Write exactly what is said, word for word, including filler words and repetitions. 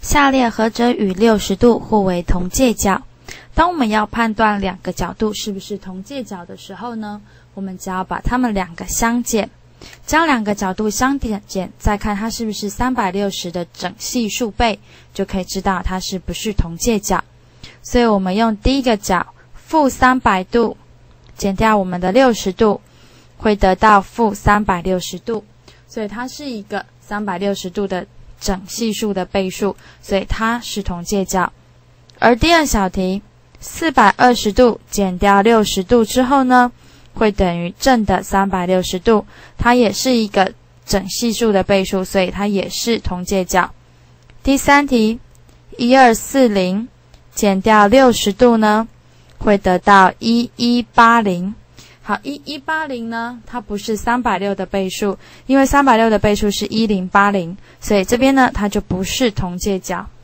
下列何者与六十度互为同界角？当我们要判断两个角度是不是同界角的时候呢，我们只要把它们两个相减，将两个角度相减，再看它是不是三百六十的整系数倍，就可以知道它是不是同界角。所以我们用第一个角负三百度减掉我们的六十度，会得到负三百六十度，所以它是一个三百六十度的整系数的倍数，所以它是同界角。而第二小题四百二十度减掉六十度之后呢，会等于正的三百六十度，它也是一个整系数的倍数，所以它也是同界角。第三题一二四零减掉六十度呢，会得到一一八零。好，一一八零呢，它不是三百六的倍数，因为三百六的倍数是一零八零，所以这边呢，它就不是同界角。